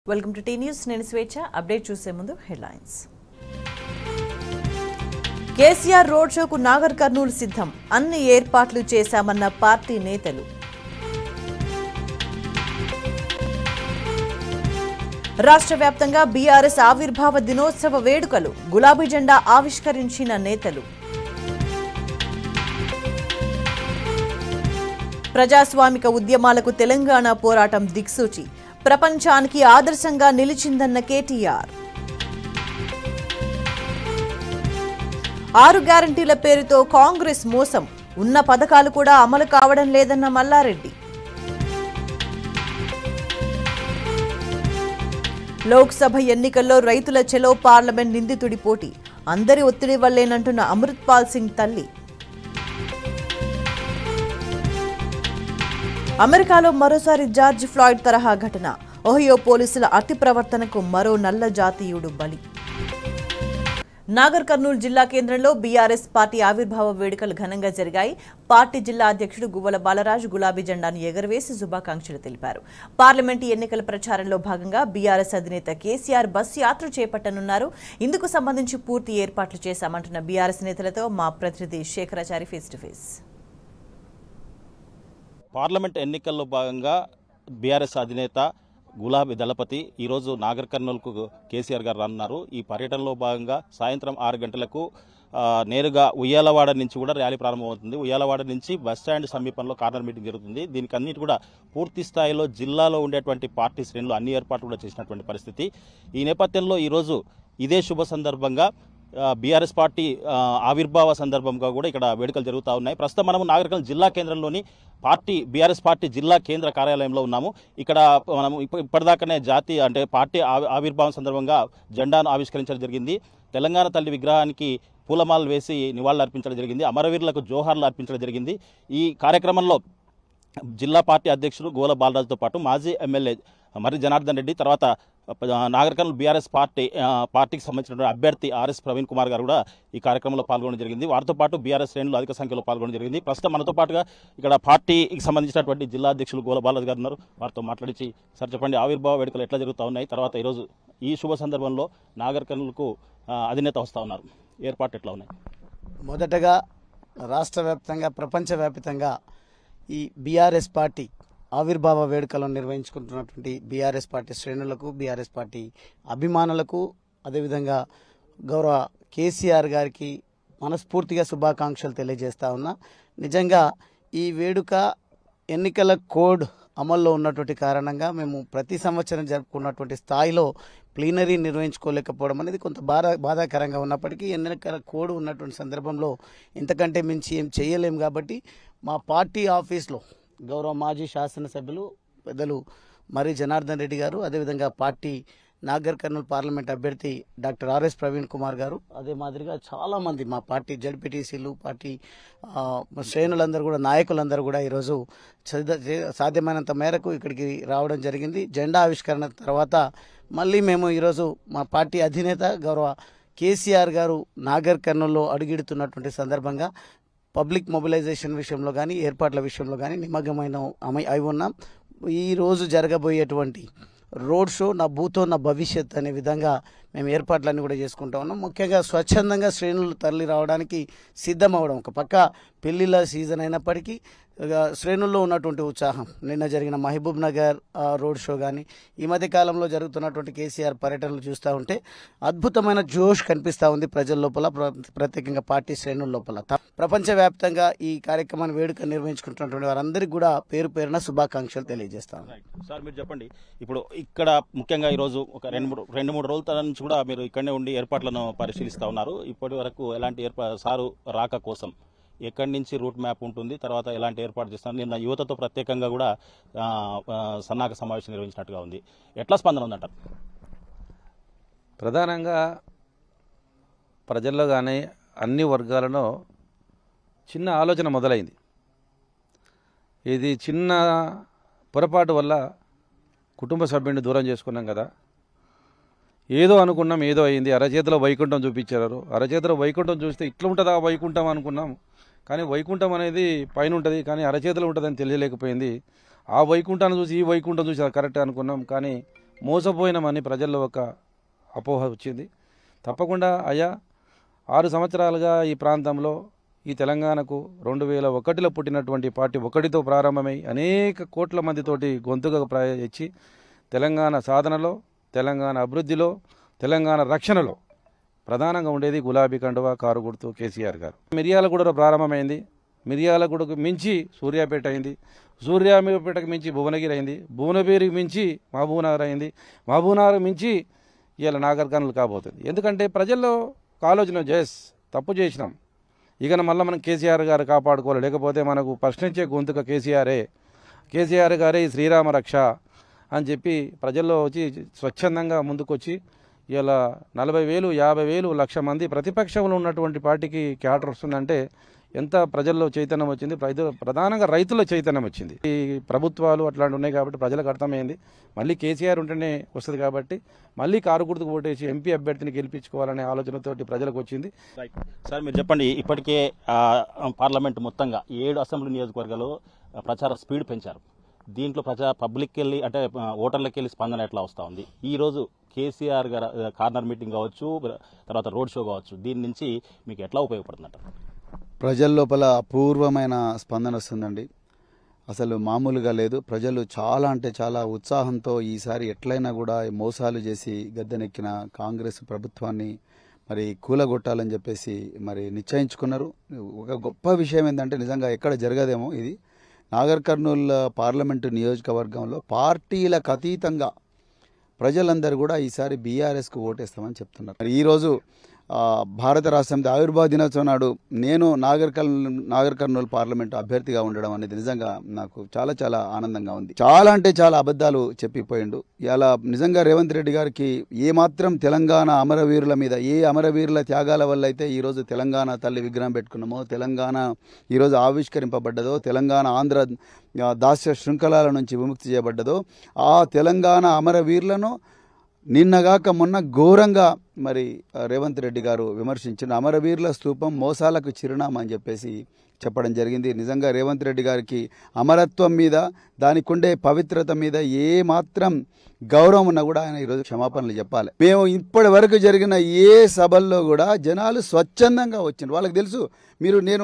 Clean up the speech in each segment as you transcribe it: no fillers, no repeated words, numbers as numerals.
Welcome to tea news. నేను స్వేచ్ఛ. Update చూసే ముందు హెడ్లైన్స్. కేసీఆర్ రోడ్ షోకు నాగర్ కర్నూలు సిద్ధం, అన్ని ఏర్పాట్లు చేశామన్న పార్టీ నేతలు. రాష్ట్ర వ్యాప్తంగా బీఆర్ఎస్ ఆవిర్భావ దినోత్సవ వేడుకలు, గులాబీ జెండా ఆవిష్కరించిన నేతలు. ప్రజాస్వామిక ఉద్యమాలకు తెలంగాణ పోరాటం దిక్సూచి, ప్రపంచానికి ఆదర్శంగా నిలిచిందన్న కేటీఆర్. 6 గ్యారంటీల పేరుతో కాంగ్రెస్ మోసం, ఉన్న పథకాలు కూడా అమలు కావడం లేదన్న మల్లారెడ్డి. లోక్సభ ఎన్నికల్లో రైతుల చెలో పార్లమెంట్ నిందితుడి పోటీ, అందరి ఒత్తిడి వల్లేనంటున్న అమృత్పాల్ సింగ్ తల్లి. అమెరికాలో మరోసారి జార్జ్ ఫ్లాయిడ్ తరహా ఘటన, ఓహియో పోలీసుల అతి ప్రవర్తనకు మరో నల్ల జాతీయుడు బలి. నాగర్ కర్నూలు జిల్లా కేంద్రంలో బీఆర్ఎస్ పార్టీ ఆవిర్భావ వేడుకలు ఘనంగా జరిగాయి. పార్టీ జిల్లా అధ్యక్షుడు గువ్వల బాలరాజు గులాబీ జెండాను ఎగరవేసి శుభాకాంక్షలు తెలిపారు. పార్లమెంటు ఎన్నికల ప్రచారంలో భాగంగా బీఆర్ఎస్ అధినేత కేసీఆర్ బస్సు యాత్ర చేపట్టనున్నారు. ఇందుకు సంబంధించి పూర్తి ఏర్పాట్లు చేశామంటున్న బీఆర్ఎస్ నేతలతో మా ప్రతినిధి Shekharachari face to face. Parliament ఎన్నికల్లో భాగంగా బీఆర్ఎస్ అధినేత గులాబీ దళపతి ఈరోజు నాగర్ కర్నూలుకు కేసీఆర్ గారు రానున్నారు. ఈ పర్యటనలో భాగంగా సాయంత్రం 6 గంటలకు నేరుగా ఉయ్యాలవాడ నుంచి కూడా ర్యాలీ ప్రారంభమవుతుంది. ఉయ్యాలవాడ నుంచి బస్టాండ్ సమీపంలో కార్నర్ మీటింగ్ జరుగుతుంది. దీనికి అన్నిటి కూడా పూర్తి స్థాయిలో జిల్లాలో ఉండేటువంటి పార్టీ శ్రేణులు అన్ని ఏర్పాట్లు కూడా చేసినటువంటి పరిస్థితి. ఈ నేపథ్యంలో ఈరోజు ఇదే శుభ సందర్భంగా బీఆర్ఎస్ పార్టీ ఆవిర్భావ సందర్భంగా కూడా ఇక్కడ వేడుకలు జరుగుతూ ఉన్నాయి. ప్రస్తుతం మనము నాగర్ కర్నూలు జిల్లా కేంద్రంలోని బీఆర్ఎస్ పార్టీ జిల్లా కేంద్ర కార్యాలయంలో ఉన్నాము. ఇక్కడ మనం ఇప్పటిదాకానే పార్టీ ఆవిర్భావం సందర్భంగా జెండాను ఆవిష్కరించడం జరిగింది. తెలంగాణ తల్లి విగ్రహానికి పూలమాలలు వేసి నివాళులు అర్పించడం జరిగింది. అమరవీరులకు జోహార్లు అర్పించడం జరిగింది. ఈ కార్యక్రమంలో జిల్లా పార్టీ అధ్యక్షుడు గోల బాలరాజుతో పాటు మాజీ ఎమ్మెల్యే మర్రి జనార్దన్ రెడ్డి, తర్వాత నాగర్ కర్నూలు బీఆర్ఎస్ పార్టీకి సంబంధించిన అభ్యర్థి ఆర్ఎస్ ప్రవీణ్ కుమార్ గారు కూడా ఈ కార్యక్రమంలో పాల్గొనడం జరిగింది. వారితో పాటు బీఆర్ఎస్ శ్రేణులు అధిక సంఖ్యలో పాల్గొనడం జరిగింది. ప్రస్తుతం మనతో పాటుగా ఇక్కడ పార్టీకి సంబంధించినటువంటి జిల్లా అధ్యక్షులు గోల బాలరాజు గారు ఉన్నారు. వారితో మాట్లాడించి సార్ చెప్పండి, ఆవిర్భావ వేడుకలు ఎట్లా జరుగుతూ ఉన్నాయి, తర్వాత ఈరోజు ఈ శుభ సందర్భంలో నాగర్ కర్నూలుకు అధినేత వస్తూ ఉన్నారు, ఏర్పాట్లు ఎట్లా ఉన్నాయి? మొదటగా రాష్ట్ర వ్యాప్తంగా ప్రపంచవ్యాప్తంగా ఈ బీఆర్ఎస్ పార్టీ ఆవిర్భావ వేడుకలను నిర్వహించుకుంటున్నటువంటి బీఆర్ఎస్ పార్టీ శ్రేణులకు, బీఆర్ఎస్ పార్టీ అభిమానులకు, అదేవిధంగా గౌరవ కేసీఆర్ గారికి మనస్ఫూర్తిగా శుభాకాంక్షలు తెలియజేస్తా ఉన్నా. నిజంగా ఈ వేడుక ఎన్నికల కోడ్ అమల్లో ఉన్నటువంటి కారణంగా మేము ప్రతి సంవత్సరం జరుపుకున్నటువంటి స్థాయిలో ప్లీనరీ నిర్వహించుకోలేకపోవడం అనేది కొంత బాధాకరంగా ఉన్నప్పటికీ ఎన్నికల కోడ్ ఉన్నటువంటి సందర్భంలో ఇంతకంటే మించి ఏం చేయలేము. కాబట్టి మా పార్టీ ఆఫీస్లో గౌరవ మాజీ శాసనసభ్యులు పెద్దలు మర్రి జనార్దన్ రెడ్డి గారు, అదేవిధంగా పార్టీ నాగర్ కర్నూలు పార్లమెంట్ అభ్యర్థి డాక్టర్ ఆర్ఎస్ ప్రవీణ్ కుమార్ గారు, అదే మాదిరిగా చాలామంది మా పార్టీ జడ్పీటీసీలు, పార్టీ శ్రేణులందరూ కూడా, నాయకులందరూ కూడా ఈరోజు సాధ్యమైనంత మేరకు ఇక్కడికి రావడం జరిగింది. జెండా ఆవిష్కరణ తర్వాత మళ్ళీ మేము ఈరోజు మా పార్టీ అధినేత గౌరవ కేసీఆర్ గారు నాగర్ కర్నూలులో అడుగిడుతున్నటువంటి సందర్భంగా పబ్లిక్ మొబిలైజేషన్ విషయంలో కానీ, ఏర్పాట్ల విషయంలో కానీ అయి ఉన్నాం. ఈరోజు జరగబోయేటువంటి రోడ్ షో నా భూతో నా భవిష్యత్ అనే విధంగా మేము ఏర్పాట్లన్నీ కూడా చేసుకుంటా ఉన్నాం. ముఖ్యంగా స్వచ్ఛందంగా శ్రేణులు తరలి రావడానికి సిద్ధం అవ్వడం. ఒక పక్క పెళ్లిళ్ళ సీజన్ అయినప్పటికీ శ్రేణుల్లో ఉన్నటువంటి ఉత్సాహం, నిన్న జరిగిన మహబూబ్ నగర్ రోడ్ షో కానీ, ఈ మధ్య కాలంలో జరుగుతున్నటువంటి కేసీఆర్ పర్యటనలు చూస్తూ ఉంటే అద్భుతమైన జోష్ కనిపిస్తూ ఉంది ప్రజల లోపల, ప్రత్యేకంగా పార్టీ శ్రేణుల లోపల. ప్రపంచవ్యాప్తంగా ఈ కార్యక్రమాన్ని వేడుక నిర్వహించుకుంటున్నటువంటి వారందరికీ కూడా పేరు పేరున శుభాకాంక్షలు తెలియజేస్తాను. సార్ మీరు చెప్పండి, ఇప్పుడు ఇక్కడ ముఖ్యంగా ఈరోజు ఒక 2-3 రోజుల నుంచి కూడా మీరు ఇక్కడనే ఉండి ఏర్పాట్లను పరిశీలిస్తూ ఉన్నారు. ఇప్పటి వరకు ఎలాంటి సారు రాక కోసం ఎక్కడి నుంచి రూట్ మ్యాప్ ఉంటుంది, తర్వాత ఎలాంటి ఏర్పాటు చేస్తున్నారు? నిన్న యువతతో ప్రత్యేకంగా కూడా సన్నాహక సమావేశం నిర్వహించినట్టుగా ఉంది. ఎట్లా స్పందన ఉందంటారు? ప్రధానంగా ప్రజల్లో కానీ అన్ని వర్గాలలో చిన్న ఆలోచన మొదలైంది. ఇది చిన్న పొరపాటు వల్ల కుటుంబ సభ్యుడిని దూరం చేసుకున్నాం కదా, ఏదో అనుకున్నాం, ఏదో అయింది. అరచేతిలో వైకుంఠం చూపించారు. అరచేతిలో వైకుంఠం చూస్తే ఇట్లా ఉంటుందా వైకుంఠం అనుకున్నాం. కానీ వైకుంఠం అనేది పైన ఉంటుంది, కానీ అరచేతిలో ఉంటుందని తెలియలేకపోయింది. ఆ వైకుంఠాన్ని చూసి ఈ వైకుంఠం చూసి అది కరెక్ట్ అనుకున్నాం. కానీ మోసపోయినామని ప్రజల్లో ఒక అపోహ వచ్చింది. తప్పకుండా అయ్యా 6 సంవత్సరాలుగా ఈ ప్రాంతంలో ఈ తెలంగాణకు 2001లో పుట్టినటువంటి పార్టీ ఒకటితో ప్రారంభమై అనేక కోట్ల మందితోటి గొంతుగా ఇచ్చి తెలంగాణ సాధనలో, తెలంగాణ అభివృద్ధిలో, తెలంగాణ రక్షణలో ప్రధానంగా ఉండేది గులాబీ కండువా కారు గుర్తు కేసీఆర్ గారు. మిర్యాలగూడలో ప్రారంభమైంది. మిర్యాలగూడకు మించి సూర్యాపేట అయింది. సూర్యాపేటకు మించి భువనగిరి అయింది. భువనగిరికి మించి మహబూబ్నగర్ అయింది. మహబూబ్నగర్ మించి ఇవాళ నాగర్ కర్నూల్ కాబోతుంది. ఎందుకంటే ప్రజల్లో ఆలోచన తప్పు చేసినాం, ఇక మళ్ళీ మనం కేసీఆర్ గారు కాపాడుకోవాలి, లేకపోతే మనకు ప్రశ్నించే గొంతుక కేసీఆర్ గారే శ్రీరామ రక్ష అని చెప్పి ప్రజల్లో వచ్చి స్వచ్ఛందంగా ముందుకొచ్చి ఇలా 40,000, 50,000, 1,00,000 మంది ప్రతిపక్షంలో ఉన్నటువంటి పార్టీకి క్యాడర్ వస్తుందంటే ఎంత ప్రజల్లో చైతన్యం వచ్చింది. ప్రధానంగా రైతుల చైతన్యం వచ్చింది. ఈ ప్రభుత్వాలు అట్లాంటి ఉన్నాయి కాబట్టి ప్రజలకు అర్థమైంది. మళ్ళీ కేసీఆర్ ఉంటేనే వస్తుంది కాబట్టి మళ్ళీ కారు గుర్తుకు ఓటేసి ఎంపీ అభ్యర్థిని గెలిపించుకోవాలనే ఆలోచనతోటి ప్రజలకు వచ్చింది. సార్ మీరు చెప్పండి, ఇప్పటికే పార్లమెంట్ మొత్తంగా 7 అసెంబ్లీ నియోజకవర్గాల్లో ప్రచార స్పీడ్ పెంచారు. దీంట్లో పబ్లిక్ వెళ్ళి అంటే ఓటర్లకు వెళ్ళి స్పందన ఎట్లా వస్తూ ఉంది? ఈరోజు కేసీఆర్ గారు కార్నర్ మీటింగ్ కావచ్చు, తర్వాత రోడ్ షో కావచ్చు, దీని నుంచి మీకు ఎట్లా ఉపయోగపడుతుందంట? ప్రజల లోపల అపూర్వమైన స్పందన వస్తుందండి. అసలు మామూలుగా లేదు. ప్రజలు చాలా అంటే చాలా ఉత్సాహంతో ఈసారి ఎట్లయినా కూడా మోసాలు చేసి గద్దెనెక్కిన కాంగ్రెస్ ప్రభుత్వాన్ని మరి కూలగొట్టాలని చెప్పేసి మరి నిశ్చయించుకున్నారు. ఒక గొప్ప విషయం ఏంటంటే నిజంగా ఎక్కడ జరగదేమో ఇది, నాగర్ కర్నూల్ పార్లమెంటు నియోజకవర్గంలో పార్టీలకు అతీతంగా ప్రజలందరూ కూడా ఈసారి బీఆర్ఎస్కు ఓటేస్తామని చెప్తున్నారు. మరి ఈరోజు భారత రాష్ట్రంలో ఆవిర్భావ దినోత్సవం నాడు నేను నాగర్ కర్నూల్ పార్లమెంటు అభ్యర్థిగా ఉండడం అనేది నిజంగా నాకు చాలా చాలా ఆనందంగా ఉంది. చాలా అంటే చాలా అబద్ధాలు చెప్పిపోయిండు. ఇలా నిజంగా రేవంత్ రెడ్డి గారికి ఏమాత్రం తెలంగాణ అమరవీరుల మీద, ఏ అమరవీరుల త్యాగాల వల్ల అయితే ఈరోజు తెలంగాణ తల్లి విగ్రహం పెట్టుకున్నామో, తెలంగాణ ఈరోజు ఆవిష్కరింపబడ్డదో, తెలంగాణ ఆంధ్ర దాస్య శృంఖలాల నుంచి విముక్తి చేయబడ్డదో, ఆ తెలంగాణ అమరవీరులను నిన్నగాక మొన్న ఘోరంగా మరి రేవంత్ రెడ్డి గారు విమర్శించిన అమరవీరుల స్తూపం మోసాలకు చిరునామా అని చెప్పేసి చెప్పడం జరిగింది. నిజంగా రేవంత్ రెడ్డి గారికి అమరత్వం మీద, దానికి ఉండే పవిత్రత మీద ఏ మాత్రం గౌరవం ఉన్నా కూడా ఆయన ఈరోజు క్షమాపణలు చెప్పాలి. మేము ఇప్పటి వరకు జరిగిన ఏ సభల్లో కూడా జనాలు స్వచ్ఛందంగా వచ్చిండ్రు. వాళ్ళకి తెలుసు నేను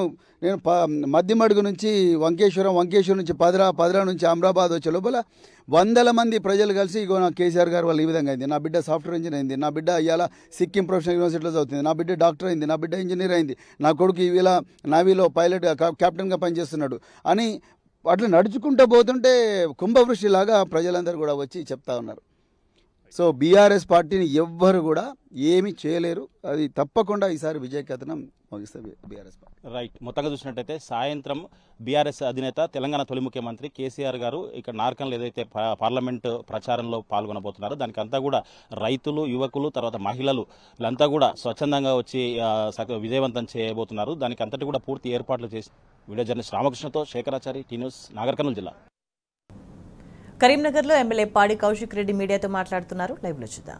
మధ్యమడుగు నుంచి వంకేశ్వరం నుంచి పదరా నుంచి అమరాబాద్ వచ్చే లోపల 100 మంది ప్రజలు కలిసి ఇగో నా కేసీఆర్ గారు వాళ్ళు ఈ విధంగా అయింది, నా బిడ్డ సాఫ్ట్వేర్ ఇంజనీర్ అయింది, నా బిడ్డ ఇవాళ సిక్కిం ప్రొఫెషనల్ యూనివర్సిటీలో చదువుతుంది, నా బిడ్డ డాక్టర్ అయింది, నా బిడ్డ ఇంజనీర్ అయింది, నా కొడుకు ఇవాళ నావీలో పైలట్ కెప్టెన్గా పనిచేస్తున్నాడు అని అట్లా నడుచుకుంటూ పోతుంటే కుంభవృష్టిలాగా ప్రజలందరూ కూడా వచ్చి చెప్తా ఉన్నారు. సో బీఆర్ఎస్ పార్టీని ఎవ్వరు కూడా ఏమీ చేయలేరు. అది తప్పకుండా ఈసారి విజయకేతనం ముగిస్తుంది బీఆర్ఎస్ పార్టీ. రైట్. మొత్తంగా చూసినట్టయితే సాయంత్రం బీఆర్ఎస్ అధినేత తెలంగాణ తొలి ముఖ్యమంత్రి కేసీఆర్ గారు ఇక్కడ నార్కన్లో ఏదైతే పార్లమెంటు ప్రచారంలో పాల్గొనబోతున్నారో దానికంతా కూడా రైతులు, యువకులు, తర్వాత మహిళలు వీళ్ళంతా కూడా స్వచ్ఛందంగా వచ్చి విజయవంతం చేయబోతున్నారు. దానికి అంతటి కూడా పూర్తి ఏర్పాట్లు చేసి వీడియో జర్నలిస్ట్ రామకృష్ణతో శేఖరాచారి, టీ న్యూస్, నాగర్ కర్నూలు జిల్లా. కరీంనగర్లో ఎమ్మెల్యే పాడి కౌశిక్ రెడ్డి మీడియాతో మాట్లాడుతున్నారు. లైవ్ లో చూద్దాం.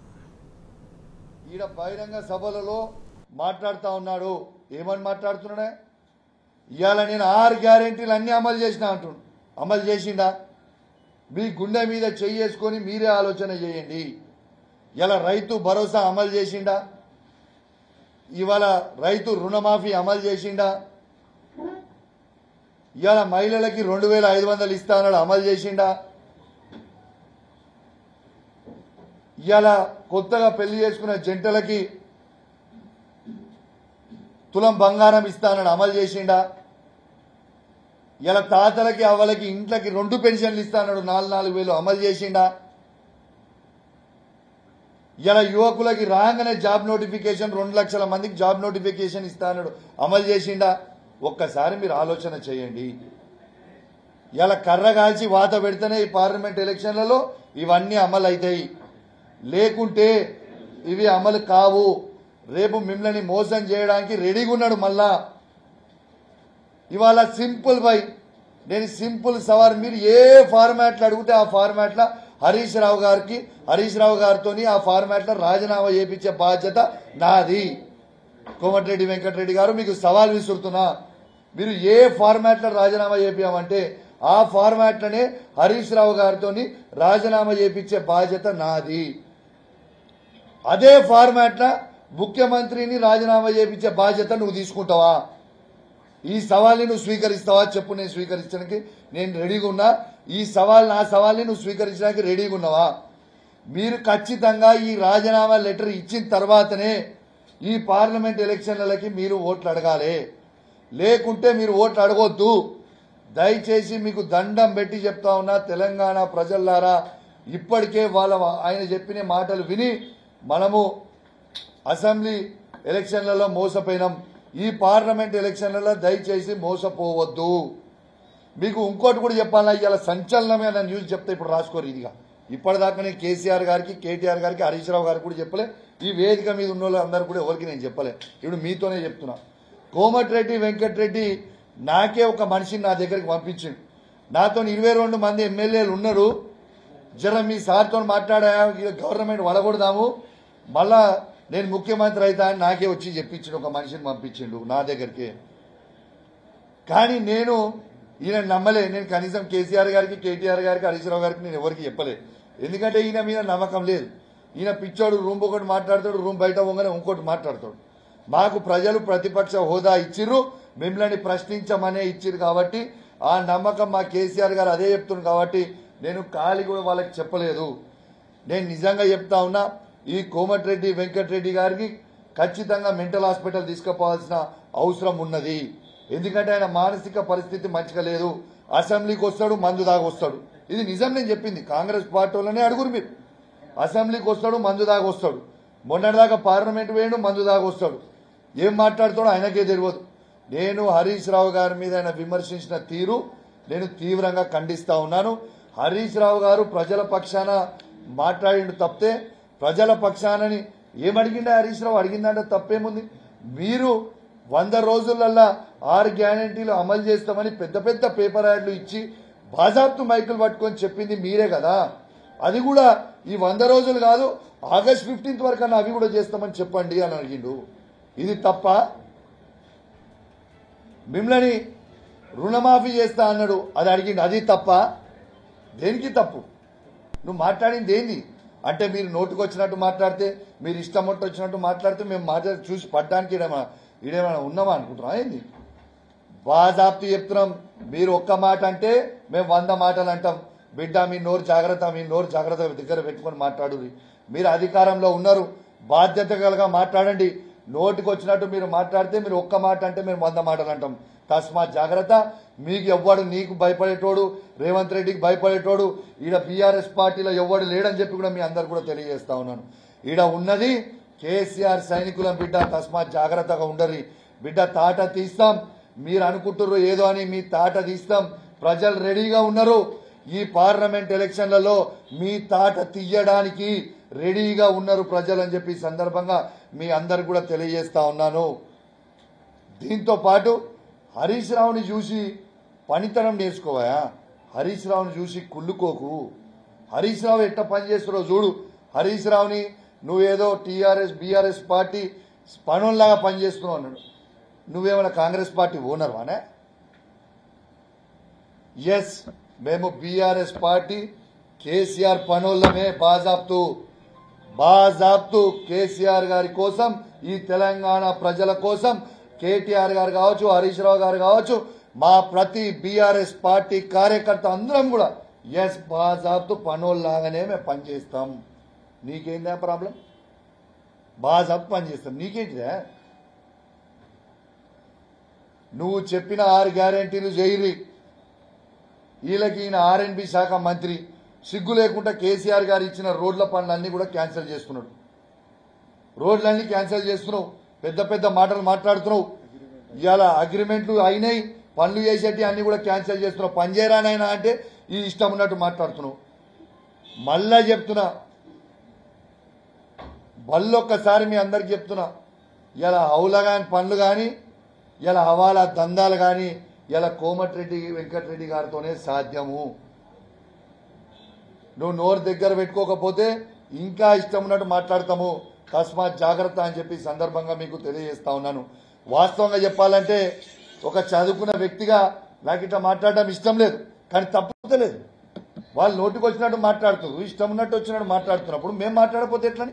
ఈడ బహిరంగ సభలలో మాట్లాడుతూ ఉన్నాడు. ఏమని మాట్లాడుతున్నాడే? ఇవాళ నేను 6 గ్యారెంటీలు అన్ని అమలు చేసినా అంటున్నాడు. అమలు చేసిండా? మీ గుండె మీద చేసుకొని మీరే ఆలోచన చేయండి. ఇలా రైతు భరోసా అమలు చేసిండా? ఇవాళ రైతు రుణమాఫీ అమలు చేసిండా? ఇవాళ మహిళలకి 2,500 ఇస్తా అన్నాడు, అమలు చేసిండా? ఇవాళ కొత్తగా పెళ్లి చేసుకున్న జంటలకి తులం బంగారం ఇస్తానని అమలు చేసిండా? ఇలా తాతలకి అవ్వలకి ఇంట్లకి 2 పెన్షన్లు ఇస్తానడు 4,000 అమలు చేసిండా? ఇలా యువకులకి రాగానే జాబ్ నోటిఫికేషన్ 2 లక్షల మందికి జాబ్ నోటిఫికేషన్ ఇస్తానడు, అమలు చేసిండా? ఒక్కసారి మీరు ఆలోచన చేయండి. ఇలా కర్ర కాల్చి వాత పెడితేనే ఈ పార్లమెంట్ ఎలక్షన్లలో ఇవన్నీ అమలు అవుతాయి. లేకుంటే ఇవి అమలు కావు. రేపు మిమ్మల్ని మోసం చేయడానికి రెడీగా ఉన్నాడు. మళ్ళా ఇవాళ సింపుల్ బై నేను సింపుల్ సవాల్, మీరు ఏ ఫార్మాట్లు అడిగితే ఆ ఫార్మాట్ల హరీష్ రావు గారితో ఆ ఫార్మాట్ల రాజీనామా చేయించే బాధ్యత నాది. కోమటిరెడ్డి వెంకటరెడ్డి గారు మీకు సవాల్ విసురుతున్నా, మీరు ఏ ఫార్మాట్లో రాజీనామా చేపించామంటే ఆ ఫార్మాట్లనే హరీష్ రావు గారితో రాజీనామా చేయించే బాధ్యత నాది. అదే ఫార్మాట్ల ముఖ్యమంత్రిని రాజీనామా చేయించే బాధ్యత నువ్వు తీసుకుంటావా? ఈ సవాల్ని నువ్వు స్వీకరిస్తావా చెప్పు. నేను స్వీకరించడానికి నేను రెడీగా ఉన్నా. ఈ సవాల్ నా సవాల్ని నువ్వు స్వీకరించడానికి రెడీగా ఉన్నావా? మీరు ఖచ్చితంగా ఈ రాజీనామా లెటర్ ఇచ్చిన తర్వాతనే ఈ పార్లమెంట్ ఎలక్షన్లకి మీరు ఓట్లు అడగాలి. లేకుంటే మీరు ఓట్లు అడగొద్దు. దయచేసి మీకు దండం పెట్టి చెప్తా ఉన్నా, తెలంగాణ ప్రజల్లారా, ఇప్పటికే ఆయన చెప్పిన మాటలు విని మనము అసెంబ్లీ ఎలక్షన్లలో మోసపోయినాం. ఈ పార్లమెంట్ ఎలక్షన్లలో దయచేసి మోసపోవద్దు. మీకు ఇంకోటి కూడా చెప్పాలా, ఇవాళ సంచలనమైన న్యూస్ చెప్తే ఇప్పుడు రాసుకోరు. ఇదిగా ఇప్పటిదాకా నేను కేసీఆర్ గారికి, కేటీఆర్ గారికి, హరీష్ రావు గారికి కూడా చెప్పలే. ఈ వేదిక మీద ఉన్న వాళ్ళందరూ కూడా ఎవరికి నేను చెప్పలే. ఇప్పుడు మీతోనే చెప్తున్నా. కోమటిరెడ్డి వెంకటరెడ్డి నాకే ఒక మనిషిని నా దగ్గరికి పంపించిండు. నాతో 22 మంది ఎమ్మెల్యేలు ఉన్నారు. జర మీ సార్తో మాట్లాడా, గవర్నమెంట్ వడగొడదాము, మళ్ళా నేను ముఖ్యమంత్రి అవుతా అని నాకే వచ్చి చెప్పించిండు. ఒక మనిషిని పంపించిండు నా దగ్గరికి. కానీ నేను ఈయన నమ్మలే. నేను కనీసం కేసీఆర్ గారికి, కేటీఆర్ గారికి, హరీష్ రావు గారికి నేను ఎవరికి చెప్పలే. ఎందుకంటే ఈయన మీద నమ్మకం లేదు. ఈయన పిచ్చోడు, రూమ్ ఒకటి మాట్లాడతాడు, రూమ్ బయట పోగానే ఇంకోటి మాట్లాడతాడు. మాకు ప్రజలు ప్రతిపక్ష హోదా ఇచ్చిర్రు, మిమ్మల్ని ప్రశ్నించమనే ఇచ్చిర్రు. కాబట్టి ఆ నమ్మకం మా కేసీఆర్ గారు అదే చెప్తున్నారు. కాబట్టి నేను ఖాళీ కూడా వాళ్ళకి చెప్పలేదు. నేను నిజంగా చెప్తా ఉన్నా, ఈ కోమటిరెడ్డి వెంకటరెడ్డి గారికి ఖచ్చితంగా మెంటల్ హాస్పిటల్ తీసుకుపోవాల్సిన అవసరం ఉన్నది. ఎందుకంటే ఆయన మానసిక పరిస్థితి మంచిగా లేదు. అసెంబ్లీకి వస్తాడు, మందు దాగొస్తాడు. ఇది నిజం నేను చెప్పింది. కాంగ్రెస్ పార్టీ వాళ్ళనే అడుగురు మీరు. అసెంబ్లీకి వస్తాడు, మందు దాగొస్తాడు. మొన్నటిదాకా పార్లమెంట్ వేయడు, మందు దాగొస్తాడు. ఏం మాట్లాడుతాడో ఆయనకే తెలియదు. నేను హరీష్ రావు గారి మీద ఆయన విమర్శించిన తీరు నేను తీవ్రంగా ఖండిస్తా ఉన్నాను. హరీష్ రావు గారు ప్రజల పక్షాన మాట్లాడిండు తప్పితే, ప్రజల పక్షానని ఏమడిగిండా హరీష్ రావు? అడిగిందంటే తప్పేముంది? మీరు 100 రోజులల్లా 6 గ్యారంటీలు అమలు చేస్తామని పెద్ద పెద్ద పేపర్ యాడ్లు ఇచ్చి బాజాబ్తు మైకులు పట్టుకొని చెప్పింది మీరే కదా. అది కూడా ఈ 100 రోజులు కాదు, ఆగస్ట్ 15 వరకు అన్న అవి కూడా చేస్తామని చెప్పండి అని అడిగిండు. ఇది తప్ప? మిమ్మల్ని రుణమాఫీ చేస్తా అన్నాడు, అది అడిగిండు, అది తప్ప? దేనికి తప్పు? నువ్వు మాట్లాడింది ఏంది అంటే, మీరు నోటుకు వచ్చినట్టు మాట్లాడితే, మీరు ఇష్టం వచ్చినట్టు మాట్లాడితే మేము మాట్లాడి చూసి పడ్డానికి ఇదేమైనా ఉన్నామా అనుకుంటున్నాం ఏంది? బాజాబ్తు చెప్తున్నాం. మీరు ఒక్క మాట అంటే మేము 100 మాటలు అంటాం. బిడ్డ మీ నోరు జాగ్రత్త, మీ నోరు జాగ్రత్త దగ్గర పెట్టుకొని మాట్లాడు. మీరు అధికారంలో ఉన్నారు, బాధ్యతగా మాట్లాడండి. నోటికి వచ్చినట్టు మీరు మాట్లాడితే, మీరు ఒక్క మాట అంటే మేము 100 మాటలు అంటాం. తస్మాత్ జాగ్రత్త. మీకు ఎవ్వడు, నీకు భయపడేటోడు, రేవంత్ రెడ్డికి భయపడేటోడు ఈడ బీఆర్ఎస్ పార్టీలో ఎవ్వడు లేడని చెప్పి కూడా మీ అందరు కూడా తెలియజేస్తా ఉన్నాను. ఈడ ఉన్నది కేసీఆర్ సైనికులం బిడ్డ. తస్మాత్ జాగ్రత్తగా ఉండరు బిడ్డ. తాట తీస్తాం. మీరు అనుకుంటున్నారు ఏదో అని, మీ తాట తీస్తాం. ప్రజలు రెడీగా ఉన్నారు. ఈ పార్లమెంట్ ఎలక్షన్లలో మీ తాట తీయడానికి రెడీగా ఉన్నారు ప్రజలు అని చెప్పి సందర్భంగా మీ అందరు కూడా తెలియజేస్తా ఉన్నాను. దీంతో పాటు హరీష్ రావుని చూసి పనితనం నేర్చుకోవా? హరీష్ రావుని చూసి కుళ్ళుకోకు. హరీష్ రావు ఎట్ట పనిచేస్తున్నారో చూడు. హరీష్ రావుని నువ్వేదో టీఆర్ఎస్ బీఆర్ఎస్ పార్టీ పనుల్లాగా పనిచేస్తున్నావు అన్నాడు. నువ్వేమైనా కాంగ్రెస్ పార్టీ ఓనర్వానే? ఎస్, మేము బీఆర్ఎస్ పార్టీ కేసీఆర్ పనులమే. బాజాబ్తు కేసీఆర్ గారి కోసం, ఈ తెలంగాణ ప్రజల కోసం కేటీఆర్ గారు కావచ్చు, హరీష్ రావు గారు కావచ్చు, మా ప్రతి బీఆర్ఎస్ పార్టీ కార్యకర్త అందరం కూడా ఎస్ బాజాబ్తు పనుల్లాగానే మేము పనిచేస్తాం. నీకేందా ప్రాబ్లం? బాజాబ్తు పనిచేస్తాం, నీకేంటిదా? నువ్వు చెప్పిన 6 గ్యారెంటీలు చేయరి. వీళ్ళకి ఈయన R&B శాఖ మంత్రి సిగ్గు లేకుండా కేసీఆర్ గారు ఇచ్చిన రోడ్ల పనులన్నీ కూడా క్యాన్సిల్ చేస్తున్నాడు. రోడ్లన్నీ క్యాన్సిల్ చేస్తున్నావు, పెద్ద పెద్ద మాటలు మాట్లాడుతున్నావు. ఇవాళ అగ్రిమెంట్లు అయినాయి, పనులు చేసేటి అన్ని కూడా క్యాన్సిల్ చేస్తున్నావు. పని చేయరానైనా అంటే ఈ ఇష్టం ఉన్నట్టు మాట్లాడుతున్నావు. మళ్ళా చెప్తున్నా, మళ్ళొక్కసారి మీ అందరికి చెప్తున్నా, ఇలా హౌలా కానీ పనులు కానీ, ఇలా హవాలా దందాలు కానీ ఇలా కోమటిరెడ్డి వెంకటరెడ్డి గారితోనే సాధ్యము. నువ్వు నోరు దగ్గర పెట్టుకోకపోతే ఇంకా ఇష్టం ఉన్నట్టు మాట్లాడతాము. తస్మాత్ జాగ్రత్త అని చెప్పి సందర్భంగా మీకు తెలియజేస్తా ఉన్నాను. వాస్తవంగా చెప్పాలంటే ఒక చదువుకున్న వ్యక్తిగా నాకు ఇట్లా మాట్లాడడం ఇష్టం లేదు. కానీ తప్పుతలేదు. వాళ్ళు నోటికి వచ్చినట్టు మాట్లాడుతున్నారు, ఇష్టం ఉన్నట్టు వచ్చినట్టు మాట్లాడుతున్నప్పుడు మేము మాట్లాడకపోతే ఎట్లని?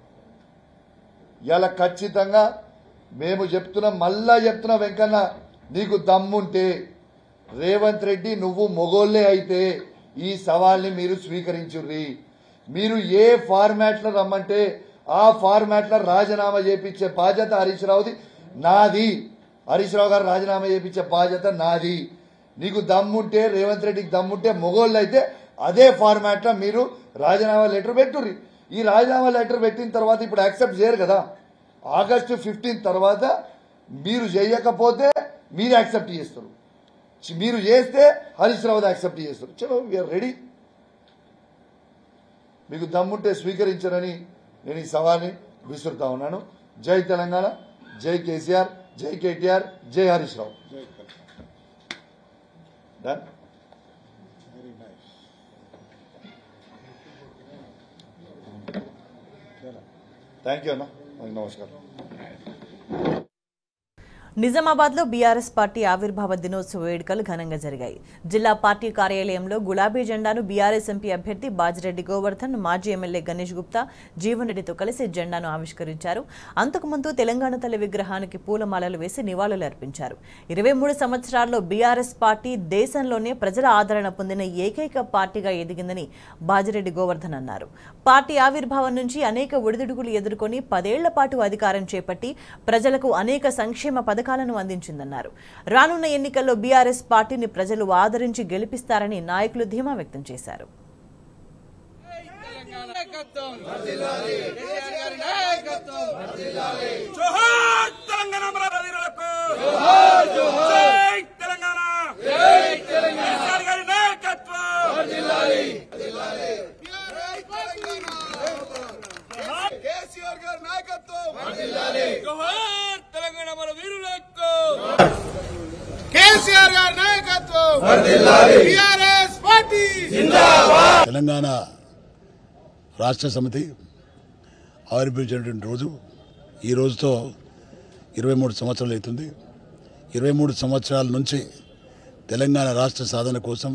ఇలా ఖచ్చితంగా మేము చెప్తున్నాం, మళ్ళా చెప్తున్నా వెంకన్న, నీకు దమ్ముంటే రేవంత్ రెడ్డి నువ్వు మొగోళ్ళే అయితే ఈ సవాల్ని మీరు స్వీకరించుర్రి. మీరు ఏ ఫార్మాట్లో రమ్మంటే ఆ ఫార్మాట్లో రాజీనామా చేయించే బాధ్యత హరీష్ రావుది, నాది. హరీష్ రావు గారు రాజీనామా చేయించే బాధ్యత నాది. నీకు దమ్ముంటే, రేవంత్ రెడ్డికి దమ్ముంటే, మొగోళ్ళు అయితే అదే ఫార్మాట్లో మీరు రాజీనామా లెటర్ పెట్టుర్రి. ఈ రాజీనామా లెటర్ పెట్టిన తర్వాత ఇప్పుడు యాక్సెప్ట్ చేయరు కదా. ఆగస్టు 15 తర్వాత మీరు చేయకపోతే మీరు యాక్సెప్ట్ చేస్తారు, మీరు చేస్తే హరీష్ రావు యాక్సెప్ట్ చేస్తారు. చలో, వీఆర్ రెడీ. మీకు దమ్ముంటే స్వీకరించరని నేను ఈ సవాల్ని విసురుతా ఉన్నాను. జై తెలంగాణ, జై కేసీఆర్, జై కేటీఆర్, జై Harish Rao. Done. Thank you అన్న, నమస్కారం. నిజామాబాద్లో బీఆర్ఎస్ పార్టీ ఆవిర్భావ దినోత్సవ వేడుకలు ఘనంగా జరిగాయి. జిల్లా పార్టీ కార్యాలయంలో గులాబీ జెండాను బీఆర్ఎస్ ఎంపీ అభ్యర్థి బాజిరెడ్డి గోవర్ధన్, మాజీ ఎమ్మెల్యే గణేష్ గుప్తా, జీవన్ రెడ్డితో కలిసి జెండాను ఆవిష్కరించారు. అంతకుముందు తెలంగాణ తల్లి విగ్రహానికి పూలమాలలు వేసి నివాళులు అర్పించారు. 23 సంవత్సరాల్లో బీఆర్ఎస్ పార్టీ దేశంలోనే ప్రజల ఆదరణ పొందిన ఏకైక పార్టీగా ఎదిగిందని బాజిరెడ్డి గోవర్ధన్ అన్నారు. పార్టీ ఆవిర్భావం నుంచి అనేక ఒడిదుడుకులు ఎదుర్కొని 10 ఏళ్ల పాటు అధికారం చేపట్టి ప్రజలకు అనేక సంక్షేమ పథకాలను అందించిందన్నారు. రానున్న ఎన్నికల్లో బీఆర్ఎస్ పార్టీని ప్రజలు ఆదరించి గెలిపిస్తారని నాయకులు ధీమా వ్యక్తం చేశారు. తెలంగాణ రాష్ట్ర సమితి ఆవిర్భవించినటువంటి రోజు, ఈ రోజుతో 23 సంవత్సరాలు అవుతుంది. 23 సంవత్సరాల నుంచి తెలంగాణ రాష్ట్ర సాధన కోసం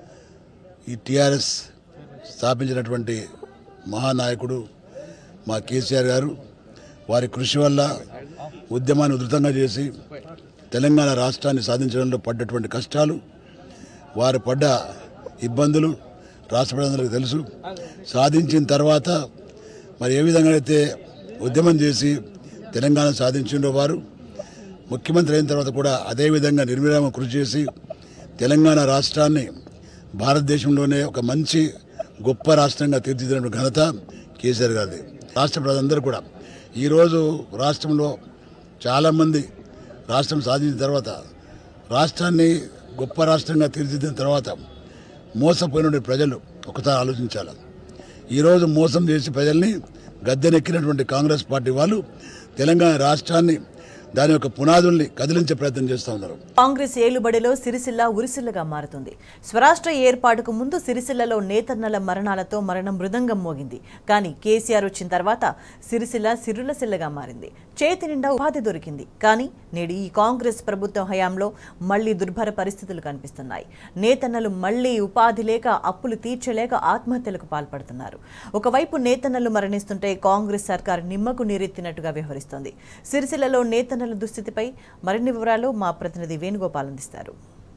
ఈ టీఆర్ఎస్ స్థాపించినటువంటి మహానాయకుడు మా కేసీఆర్ గారు, వారి కృషి వల్ల ఉద్యమాన్ని ఉధృతంగా చేసి తెలంగాణ రాష్ట్రాన్ని సాధించడంలో పడ్డటువంటి కష్టాలు, వారు పడ్డ ఇబ్బందులు రాష్ట్ర ప్రజలకు తెలుసు. సాధించిన తర్వాత మరి ఏ విధంగా అయితే ఉద్యమం చేసి తెలంగాణ సాధించిండో వారు, ముఖ్యమంత్రి అయిన తర్వాత కూడా అదేవిధంగా నిర్విరామ కృషి చేసి తెలంగాణ రాష్ట్రాన్ని భారతదేశంలోనే ఒక మంచి గొప్ప రాష్ట్రంగా తీర్చిదిద్దిన ఘనత కేసీఆర్ గారిది. రాష్ట్ర ప్రజలందరూ కూడా ఈరోజు రాష్ట్రంలో చాలామంది రాష్ట్రం సాధించిన తర్వాత, రాష్ట్రాన్ని గొప్ప రాష్ట్రంగా తీర్చిదిద్దిన తర్వాత మోసపోయిన ప్రజలు ఒకసారి ఆలోచించాలి. ఈరోజు మోసం చేసి ప్రజల్ని గద్దెనెక్కినటువంటి కాంగ్రెస్ పార్టీ వాళ్ళు తెలంగాణ రాష్ట్రాన్ని, దాని యొక్క పునాదుల్ని కదిలించే ప్రయత్నం చేస్తూ ఉన్నారు. కాంగ్రెస్ ఏలుబడిలో సిరిసిల్ల ఉరిసిల్లగా మారుతుంది. స్వరాష్ట్ర ఏర్పాటుకు ముందు సిరిసిల్లలో నేతన్నల మరణాలతో మరణ మృదంగం మోగింది. కానీ కేసీఆర్ వచ్చిన తర్వాత సిరిసిల్ల సిరులసిల్లగా మారింది. చేతి నిండా ఉపాధి దొరికింది. కానీ నేడు ఈ కాంగ్రెస్ ప్రభుత్వం హయాంలో మళ్లీ దుర్భర పరిస్థితులు కనిపిస్తున్నాయి. నేతన్నలు మళ్లీ ఉపాధి లేక, అప్పులు తీర్చలేక ఆత్మహత్యలకు పాల్పడుతున్నారు. ఒకవైపు నేతన్నలు మరణిస్తుంటే కాంగ్రెస్ సర్కార్ నిమ్మకు నీరెత్తినట్టుగా వ్యవహరిస్తోంది. సిరిసిల్లలో నేతన్నల దుస్థితిపై మరిన్ని వివరాలు మా ప్రతినిధి వేణుగోపాల్ అందిస్తారు.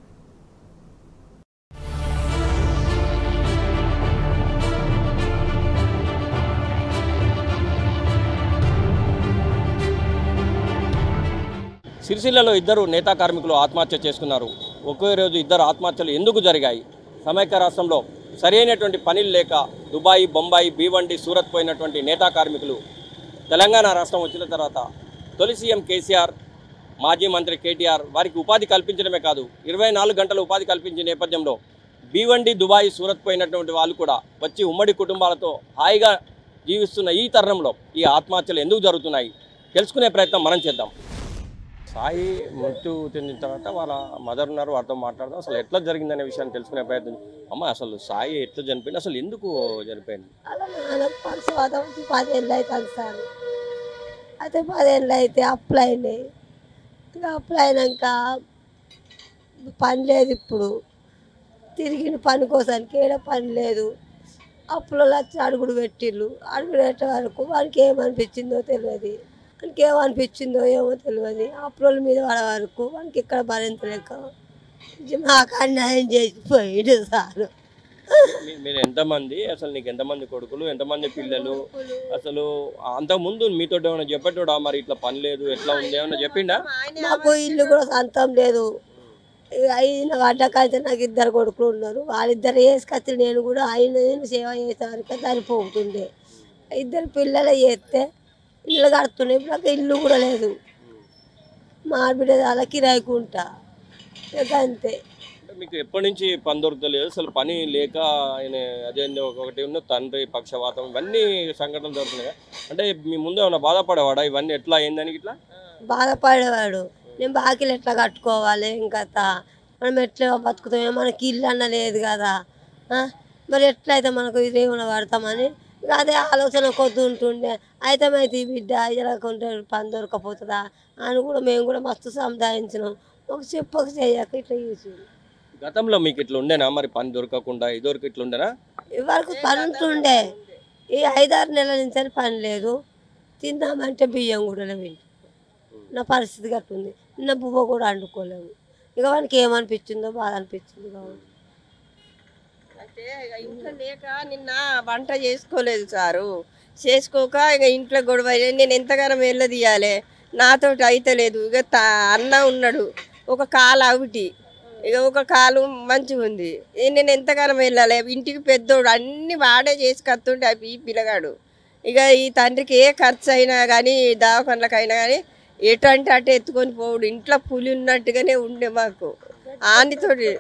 సిరిసిల్లలో ఇద్దరు నేతా కార్మికులు ఆత్మహత్య చేసుకున్నారు. ఒకే రోజు ఇద్దరు ఆత్మహత్యలు ఎందుకు జరిగాయి? సమైక్య రాష్ట్రంలో సరైనటువంటి పనులు లేక దుబాయ్, బొంబాయి, భీవండి, సూరత్ పోయినటువంటి నేతా కార్మికులు తెలంగాణ రాష్ట్రం వచ్చిన తర్వాత తొలి సీఎం కేసీఆర్, మాజీ మంత్రి కేటీఆర్ వారికి ఉపాధి కల్పించడమే కాదు 24 గంటల ఉపాధి కల్పించే నేపథ్యంలో భీవండి, దుబాయ్, సూరత్ పోయినటువంటి వాళ్ళు కూడా వచ్చి ఉమ్మడి కుటుంబాలతో హాయిగా జీవిస్తున్న ఈ తరుణంలో ఈ ఆత్మహత్యలు ఎందుకు జరుగుతున్నాయి తెలుసుకునే ప్రయత్నం మనం చేద్దాం. సాయి మృత్యు చెందిన తర్వాత వాళ్ళ మదర్ ఉన్నారు, వారితో మాట్లాడదాం. అసలు ఎట్లా జరిగిందనే విషయాన్ని తెలుసుకునే ప్రయత్నం. అమ్మ, అసలు సాయి ఎట్లా చనిపోయింది, అసలు ఎందుకు చనిపోయింది? పక్షవాతం 10 ఏళ్ళు అవుతుంది సార్. అయితే 10 ఏళ్ళు అయితే అప్పులు అయినాయి. ఇంకా అప్పులు అయినాక పని లేదు. ఇప్పుడు తిరిగిన పని కోసానికి ఏడ పని లేదు. అప్పులలో వచ్చి అడుగుడు పెట్టిళ్ళు. అడుగుడు పెట్టే వరకు వానికి ఏమనిపించిందో తెలియదు, వానికి ఏమనిపించిందో ఏమో తెలియదు. అప్పుల మీద పడే వరకు వానికి ఇక్కడ భరించలేక మాకు అన్యాయం చేసిపోయిండు సార్. మీరు ఎంతమంది, అసలు నీకు ఎంతమంది కొడుకులు, ఎంతమంది పిల్లలు? అసలు అంతకుముందు మీతో ఏమైనా చెప్పేటోడా మరి ఇట్లా పని లేదు ఎట్లా ఉంది ఏమన్నా చెప్పిండా? మాకు ఇల్లు కూడా సొంతం లేదు. అయిన వంటకాలతో నాకు 2 కొడుకులు ఉన్నారు. వాళ్ళిద్దరు వేసుకొచ్చి నేను కూడా ఆయన సేవ చేసేవారికి సరిపోతుండే. 2 పిల్లలు చేస్తే ఇల్లు కడుతున్నాయి. ఇప్పుడు నాకు ఇల్లు కూడా లేదు. మా ఆడబిడ్డ చాలా కిరాయికుంటా అంతే. మీకు ఎప్పటి నుంచి పని దొరకలేదు? అసలు పని లేక ఆయన అదే ఒకటి ఉన్న తండ్రి పక్షవాతం ఇవన్నీ సంఘటనలు జరుగుతున్నాయి. అంటే మీ ముందు ఏమైనా బాధపడేవాడా ఇవన్నీ ఎట్లా అయిందని? ఇట్లా బాధపడేవాడు. నేను బాకీలు ఎట్లా కట్టుకోవాలి, ఇంకా మనం ఎట్లా బతుకుతామో, మనకి ఇల్లు అన్న లేదు కదా, మరి ఎట్లయితే మనకు ఇదేమైనా పడతామని అదే ఆలోచన కొద్ది ఉంటుండే. అయితే ఈ బిడ్డ ఇలాకుంటే పని దొరకపోతుందా అని కూడా మేము కూడా మస్తు సంధానించినాం. ఒక చెప్పక చేయక ఇట్లా చేసి. గతంలో మీకు ఇట్లా ఉండేనా మరి పని దొరకకుండా ఇదివరకు ఇట్లా ఉండేనా? ఇవరకు పని ఉంటుండే. ఈ 5-6 నెలల నుంచి పని లేదు. తిందామంటే బియ్యం కూడా లేవు. నా పరిస్థితి గట్టుంది. నిన్న బువ్వ కూడా వండుకోలేము. ఇక వానికి ఏమనిపించిందో బాధ అనిపించింది కాబట్టి. అంటే ఇక ఇంట్లో లేక నిన్న వంట చేసుకోలేదు సారు. చేసుకోక ఇక ఇంట్లో గొడవ. నేను ఎంతగానో వెళ్ళదీయాలి, నాతోటి అయితలేదు. ఇక అన్న ఉన్నాడు, ఒక కాలు అవుటి, ఇక ఒక కాలు మంచిగా ఉంది. నేను ఎంతగానో వెళ్ళాలి. ఇంటికి పెద్దోడు అన్ని వాడే చేసి కత్తుంటే ఈ పిల్లగాడు. ఇక ఈ తండ్రికి ఏ ఖర్చు అయినా కానీ దవాఖానలకైనా కానీ ఎటంటే అటు ఎత్తుకొని పోవుడు. ఇంట్లో పులి ఉన్నట్టుగానే ఉండే మాకు. ఆనితోటి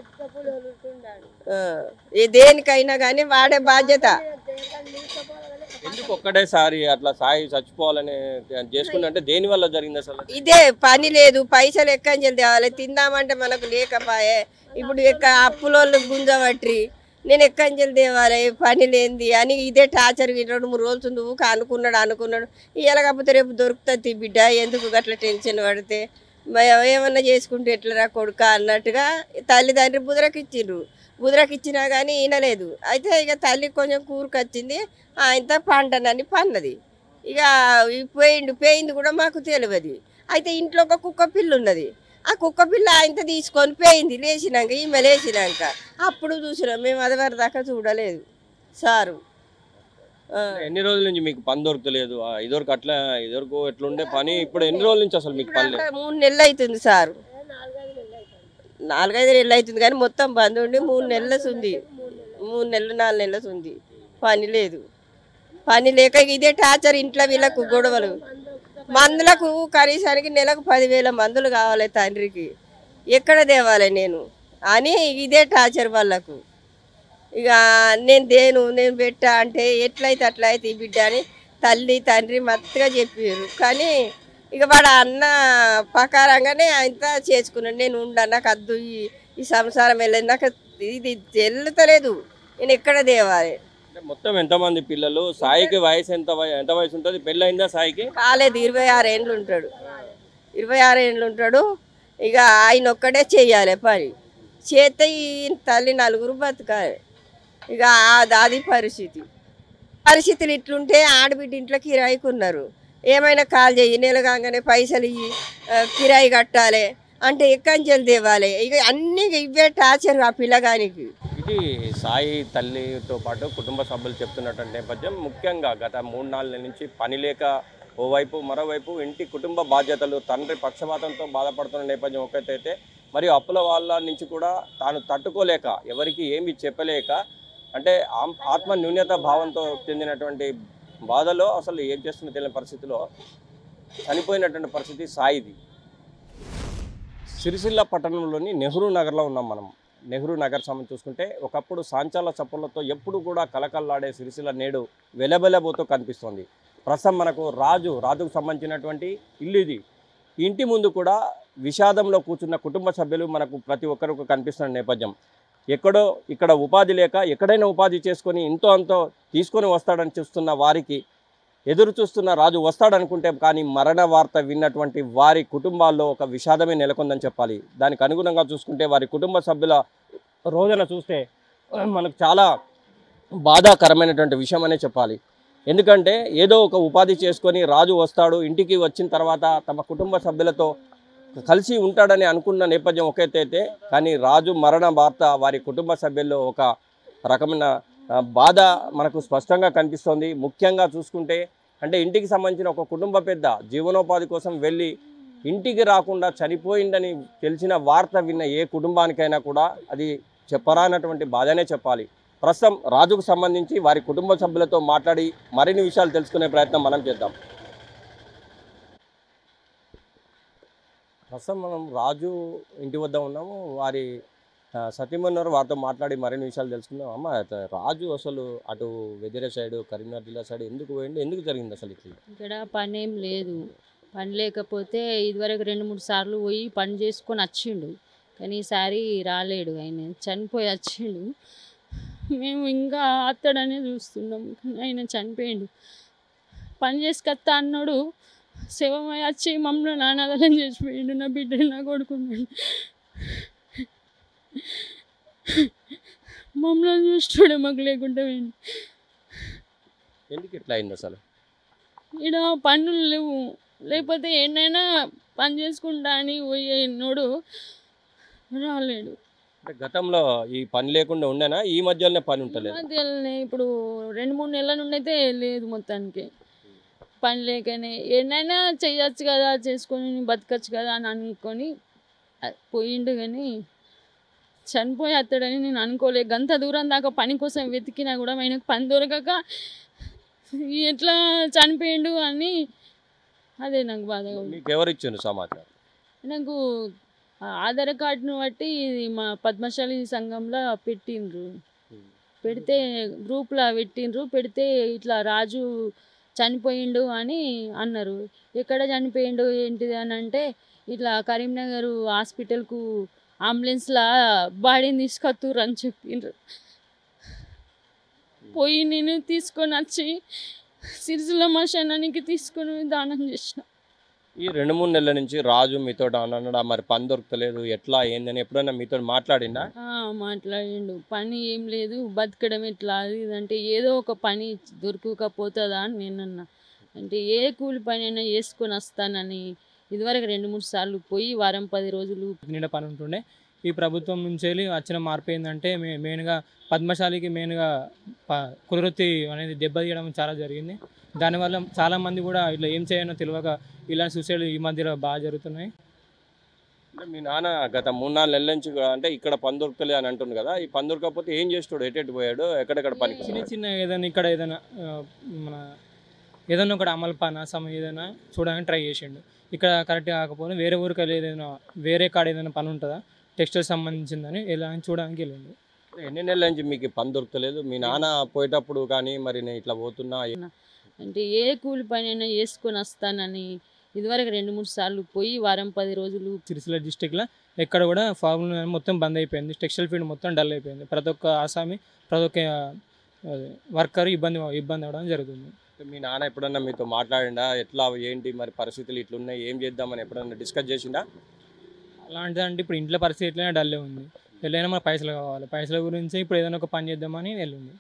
దేనికైనా కానీ వాడే బాధ్యత. ఎందుకు ఒక్కటేసారి అట్లా సాయి చచ్చిపోవాలని చేసుకుంటే దేని వల్ల జరిగింది అసలు? ఇదే పని లేదు, పైసలు ఎక్కడి తేవాలి, తిందామంటే మనకు లేకపాయే. ఇప్పుడు అప్పులోళ్ళు గుంజబట్టి నేను ఎక్కడి తేవాలి, పని లేనిది అని ఇదే టార్చర్. 2-3 రోజులు నువ్వు అనుకున్నాడు ఇలా కాకపోతే రేపు దొరుకుతుంది బిడ్డ, ఎందుకు గట్ల టెన్షన్ పడితే ఏమన్నా చేసుకుంటే ఎట్లరా కొడుక అన్నట్టుగా తల్లిదండ్రి బుదరకిచ్చినా కానీ వినలేదు. అయితే ఇక తల్లి కొంచెం కూరుకొచ్చింది, ఆయనతో పంటనని పన్నది. ఇక పోయింది కూడా మాకు తెలియదు. అయితే ఇంట్లో ఒక కుక్క పిల్ల ఉన్నది. ఆ కుక్క పిల్ల ఆయనతో తీసుకొని పోయింది. లేచినాక ఈమె లేచినాక అప్పుడు చూసినాం మేము. అది వరకు దాకా చూడలేదు సారు. ఎన్ని రోజుల నుంచి మీకు పని దొరకలేదు? ఇదివరకు ఎట్లుండే పని, ఇప్పుడు ఎన్ని రోజుల నుంచి అసలు మీకు పని లేదు? 3 నెలలు అవుతుంది సారు. 4-5 నెలలు అవుతుంది కానీ మొత్తం బంద్ ఉండి 3 నెలలు ఉంది. 3 నెలలు 4 నెలలు ఉంది. పని లేదు. పని లేక ఇదే టార్చర్. ఇంట్లో వీళ్ళకు గొడవలు. మందులకు కనీసానికి నెలకు 10,000 మందులు కావాలి తండ్రికి. ఎక్కడ తేవాలి నేను అని ఇదే టార్చర్ వాళ్ళకు. ఇక నేను పెట్టా అంటే ఎట్లయితే అట్లయితే ఈ బిడ్డ అని తల్లి తండ్రి మత్తుగా చెప్పారు. కానీ ఇక వాడు అన్న ప్రకారంగానే ఆయనతో చేసుకున్నాడు. నేను నాకు అద్దు ఈ సంసారం వెళ్ళదు, నాకు ఇది వెళ్తలేదు, నేను ఎక్కడ తేవాలి. మొత్తం ఎంతమంది పిల్లలు? సాయికి వయసు ఎంత వయసు ఉంటుంది? పెళ్ళయిందా సాయికి? కాలేదు. 26 ఏండ్లు ఉంటాడు. 26 ఏండ్లు ఉంటాడు. ఇక ఆయన ఒక్కడే చెయ్యాలి పని. చేస్తే ఈ తల్లి 4 బతకాలి. ఇక అది పరిస్థితులు ఇట్లుంటే ఆడబిడ్డ ఇంట్లో కిరాయికి ఉన్నారు. ఏమైనా కాల్ చేయి, నెల కాగానే పైసలు ఇవ్వి, కిరాయి కట్టాలి అంటే ఎక్కంచెలు తేవాలి. ఇక అన్నీ ఇవే టార్చర్ ఆ పిల్లగానికి. ఇది సాయి తల్లితో పాటు కుటుంబ సభ్యులు చెప్తున్నటువంటి నేపథ్యం. ముఖ్యంగా గత 3-4 నెలల నుంచి పని లేక ఓవైపు, మరోవైపు ఇంటి కుటుంబ బాధ్యతలు, తండ్రి పక్షపాతంతో బాధపడుతున్న నేపథ్యం ఒకటైతే, మరియు అప్పుల వాళ్ళ నుంచి కూడా తాను తట్టుకోలేక, ఎవరికి ఏమి చెప్పలేక, అంటే ఆత్మ న్యూన్యత భావంతో చెందినటువంటి బాధలో అసలు ఏం చేస్తున్న తెలియని పరిస్థితిలో చనిపోయినటువంటి పరిస్థితి సాయిది. సిరిసిల్ల పట్టణంలోని నెహ్రూ నగర్లో ఉన్నాం మనం. నెహ్రూ నగర్ సంబంధించి చూసుకుంటే ఒకప్పుడు సాంచాల చప్పులతో ఎప్పుడు కూడా కలకల్లాడే సిరిసిల్ల నేడు వెలబెలబోతో కనిపిస్తోంది. ప్రస్తుతం మనకు రాజుకు సంబంధించినటువంటి ఇల్లు ఇది. ఇంటి ముందు కూడా విషాదంలో కూర్చున్న కుటుంబ సభ్యులు మనకు ప్రతి ఒక్కరికి కనిపిస్తున్న నేపథ్యం. ఎక్కడో ఇక్కడ ఉపాధి లేక ఎక్కడైనా ఉపాధి చేసుకొని ఇంతో అంతో తీసుకొని వస్తాడని చూస్తున్న వారికి, ఎదురు చూస్తున్న రాజు వస్తాడనుకుంటే కానీ మరణ వార్త విన్నటువంటి వారి కుటుంబాల్లో ఒక విషాదమే నెలకొందని చెప్పాలి. దానికి అనుగుణంగా చూసుకుంటే వారి కుటుంబ సభ్యుల రోజున చూస్తే మనకు చాలా బాధాకరమైనటువంటి విషయం అనే చెప్పాలి. ఎందుకంటే ఏదో ఒక ఉపాధి చేసుకొని రాజు వస్తాడు, ఇంటికి వచ్చిన తర్వాత తమ కుటుంబ సభ్యులతో కలిసి ఉంటాడని అనుకున్న నేపథ్యం ఒక ఎత్తైతే, కానీ రాజు మరణ వార్త వారి కుటుంబ సభ్యుల్లో ఒక రకమైన బాధ మనకు స్పష్టంగా కనిపిస్తోంది. ముఖ్యంగా చూసుకుంటే అంటే ఇంటికి సంబంధించిన ఒక కుటుంబ పెద్ద జీవనోపాధి కోసం వెళ్ళి ఇంటికి రాకుండా చనిపోయిందని తెలిసిన వార్త విన్న ఏ కుటుంబానికైనా కూడా అది చెప్పరానటువంటి బాధనే చెప్పాలి. ప్రస్తుతం రాజుకు సంబంధించి వారి కుటుంబ సభ్యులతో మాట్లాడి మరిన్ని విషయాలు తెలుసుకునే ప్రయత్నం మనం చేద్దాం. ప్రస్తుతం మనం రాజు ఇంటి వద్ద ఉన్నాము. వారి సతీమణి వారితో మాట్లాడి మరిన్ని విషయాలు తెలుసుకుందాం. అమ్మ, రాజు అసలు అటు వెదిరే సైడ్ కరీంనగర్ జిల్లా సైడ్ ఎందుకు పోయిండు, ఎందుకు జరిగింది అసలు ఇట్లా? ఇక్కడ పని ఏం లేదు. పని లేకపోతే ఇదివరకు 2-3 సార్లు పోయి పని చేసుకొని వచ్చిండు, కానీ ఈసారి రాలేడు. ఆయన చనిపోయి వచ్చిండు. మేము ఇంకా అత్తడనే చూస్తున్నాం, కానీ ఆయన చనిపోయిండు. పని చేసుకొస్తా అన్నాడు, శవమై వచ్చి మమ్మల్ని అనాథలం చేసిపోయిండు. నా బిడ్డని నా కొడుకున్నాడు. మమ్మల్ని చూస్తాడే మాకు లేకుండా పోయిండు. ఎందుకు ఇట్లా అయింది అసలు? ఇక్కడ పనులు లేవు, లేకపోతే ఎన్నైనా పని చేసుకుంటా అని పోయేనోడు రాలేడు. అంటే గతంలో ఈ పని లేకుండా ఉండేనా, ఈ మధ్యలోనే పని ఉంటలేదు? మధ్యలోనే ఇప్పుడు 2-3 నెలల నుండి అయితే లేదు. మొత్తానికి పని లేకనే ఎన్నైనా చేయొచ్చు కదా, చేసుకొని బతకచ్చు కదా అని అనుకొని పోయిండు, కానీ చనిపోయి అత్తడని నేను అనుకోలే. గంత దూరం దాకా పని కోసం వెతికినా కూడా ఆయనకు పని దొరకక ఎట్లా చనిపోయిండు అని అదే నాకు బాధగా ఉంది. మీకు ఎవరు ఇచ్చిండు సమాచారం? నాకు ఆధార్ కార్డును బట్టి ఇది మా పద్మశాలి సంఘంలో పెట్టిండ్రు. పెడితే గ్రూప్లో పెట్టిండ్రు. పెడితే ఇట్లా రాజు చనిపోయిండు అని అన్నారు. ఎక్కడ చనిపోయిండు ఏంటిది అని అంటే ఇట్లా కరీంనగర్ హాస్పిటల్కు అంబులెన్స్లో బాడీని తీసుకొత్తుర్రు అని చెప్పిండ్రు. పోయి నేను తీసుకొని వచ్చి సిరిసిల్ల మశానానికి తీసుకొని దానం చేసిన. ఈ 2-3 నెలల నుంచి రాజు మీతో అన్నాడా మరి పని దొరకలేదు ఎట్లా ఏందని ఎప్పుడైనా మీతో మాట్లాడిందా? మాట్లాడిండు. పని ఏం లేదు, బతకడం ఎట్లా అది ఇదంటే ఏదో ఒక పని దొరకకపోతుందా అని నేనన్నా. అంటే ఏ కూలి పని అయినా చేసుకొని వస్తానని ఇదివరకు 2-3 సార్లు పోయి వారం 10 రోజులు నిండా పని ఉంటుండే. ఈ ప్రభుత్వం నుంచి వెళ్ళి వచ్చిన మార్పు ఏంటంటే మెయిన్గా పద్మశాలికి మెయిన్గా కులవృత్తి అనేది దెబ్బతీయడం చాలా జరిగింది. దానివల్ల చాలామంది కూడా ఇట్లా ఏం చేయాలో తెలియక ఇలాంటి సూసైడ్ ఈ మధ్యలో బాగా జరుగుతున్నాయి. అంటే మీ నాన్న గత 3-4 నెలల నుంచి అంటే ఇక్కడ పని దొరకలే అని అంటుంది కదా, ఈ పని దొరకకపోతే ఏం చేస్తాడు, ఎటు పోయాడు, ఎక్కడెక్కడ పనికి? చిన్న ఏదైనా ఇక్కడ ఏదైనా మన ఏదైనా ఒకటి అమలు పని ఏదైనా చూడడానికి ట్రై చేసిండు. ఇక్కడ కరెక్ట్ కాకపోతే వేరే ఊరికి ఏదైనా వేరే కాడ ఏదైనా పని ఉంటుందా టెక్స్టైల్ సంబంధించిందని ఎలా చూడడానికి వెళ్ళిండు. ఎన్ని నెలల నుంచి మీకు పని దొరకలేదు? మీ నాన్న పోయేటప్పుడు కానీ మరి నేను ఇట్లా పోతున్నా అంటే ఏ కూలి పని అయినా చేసుకొని వస్తానని ఇదివరకు 2-3 సార్లు పోయి వారం 10 రోజులు. సిరిసిల్ల డిస్టిక్లో ఎక్కడ కూడా ఫార్మ్ మొత్తం బంద్ అయిపోయింది. టెక్స్టైల్ ఫీల్డ్ మొత్తం డల్ అయిపోయింది. ప్రతి ఒక్క ఆసామి ప్రతి ఒక్క వర్కర్ ఇబ్బంది అవడం జరుగుతుంది. మీ నాన్న ఎప్పుడన్నా మీతో మాట్లాడిండా, ఎట్లా ఏంటి మరి పరిస్థితులు ఇట్లున్నాయి ఏం చేద్దామని ఎప్పుడన్నా డిస్కస్ చేసిండా? అలాంటిది అంటే ఇప్పుడు ఇంట్లో పరిస్థితి ఎట్లయినా డల్లే ఉంది. ఎట్లయినా మనకు పైసలు కావాలి, పైసల గురించి ఇప్పుడు ఏదైనా ఒక పని చేద్దామని వెళ్ళింది.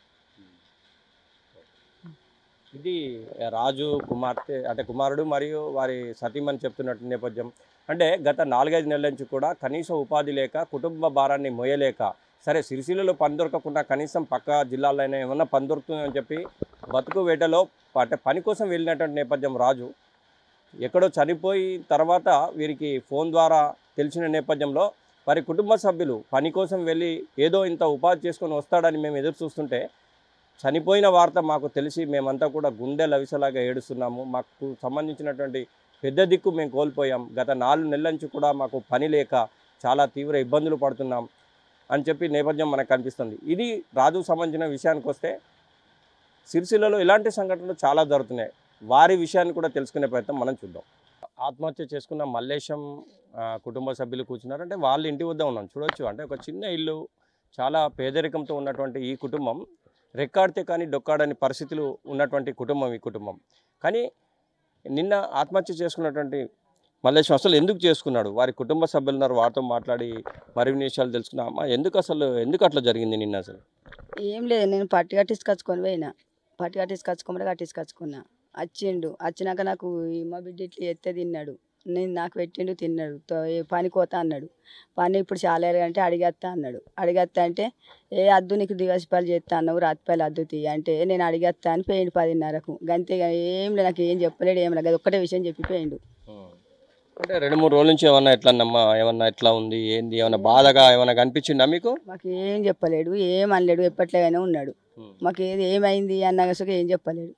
ఇది రాజు కుమార్తె అంటే కుమారుడు మరియు వారి సతీమణి చెప్తున్నట్టు నేపథ్యం. అంటే గత 4-5 నెలల నుంచి కూడా కనీస ఉపాధి లేక కుటుంబ భారాన్ని మోయలేక, సరే సిరిసిల్లలో పని దొరకకుండా కనీసం పక్క జిల్లాలో అయినా ఏమన్నా పని దొరుకుతుందని చెప్పి బతుకు వేటలో అంటే పని కోసం వెళ్ళినటువంటి నేపథ్యం. రాజు ఎక్కడో చనిపోయి తర్వాత వీరికి ఫోన్ ద్వారా తెలిసిన నేపథ్యంలో వారి కుటుంబ సభ్యులు పని కోసం వెళ్ళి ఏదో ఇంత ఉపాధి చేసుకొని వస్తాడని మేము ఎదురు చూస్తుంటే చనిపోయిన వార్త మాకు తెలిసి మేమంతా కూడా గుండె లవిసలాగా ఏడుస్తున్నాము. మాకు సంబంధించినటువంటి పెద్ద దిక్కు మేము కోల్పోయాం. గత 4 నెలల నుంచి కూడా మాకు పని లేక చాలా తీవ్ర ఇబ్బందులు పడుతున్నాం అని చెప్పి నేపథ్యం మనకు కనిపిస్తుంది. ఇది రాజుకు సంబంధించిన విషయానికి వస్తే సిరిసిల్లలో ఇలాంటి సంఘటనలు చాలా జరుగుతున్నాయి. వారి విషయాన్ని కూడా తెలుసుకునే ప్రయత్నం మనం చూద్దాం. ఆత్మహత్య చేసుకున్న మల్లేశం కుటుంబ సభ్యులు కూర్చున్నారు. అంటే వాళ్ళ ఇంటి వద్ద ఉన్నాం చూడొచ్చు. అంటే ఒక చిన్న ఇల్లు, చాలా పేదరికంతో ఉన్నటువంటి ఈ కుటుంబం రెక్కాడితే కానీ డొక్కాడని పరిస్థితులు ఉన్నటువంటి కుటుంబం ఈ కుటుంబం. కానీ నిన్న ఆత్మహత్య చేసుకున్నటువంటి మల్లేశం అసలు ఎందుకు చేసుకున్నాడు? వారి కుటుంబ సభ్యులు ఉన్నారు, వారితో మాట్లాడి మరిన్ని విషయాలు తెలుసుకున్నా. అమ్మ ఎందుకు అట్లా జరిగింది నిన్న అసలు? ఏం లేదు, నేను పట్టి కట్టించుకొచ్చుకొని పోయినా. పట్టి కట్టించుకొచ్చుకున్నా. వచ్చినాక నాకు మా బిడ్డ ఇట్లా ఎత్తే తిన్నాడు, నాకు పెట్టిండు, తిన్నాడు. పని కోత అన్నాడు. పని ఇప్పుడు చాలా అంటే అడిగేస్తా అన్నాడు. అడిగేస్తా అంటే అద్దు నీకు దివాసిపాలు చేస్తా అన్నావు, రాతిపాయలు అద్దు తీ అంటే నేను అడిగేస్తా అని పోయిండు 10:30కు. గంతే, ఏం లేదు, నాకు ఏం చెప్పలేడు, ఏం లేదు, ఒక్కటే విషయం చెప్పిపోయిండు. అంటే 2-3 రోజుల నుంచి ఏమన్నా ఎట్లన్నమ్మా, ఏమన్నా ఎట్లా ఉంది ఏంది, ఏమన్నా బాధగా ఏమన్నా కనిపించిందా మీకు? మాకు ఏం చెప్పలేడు, ఏం అనలేడు, ఎప్పట్లేగానే ఉన్నాడు. మాకు ఏమైంది అన్నా ఏం చెప్పలేడు,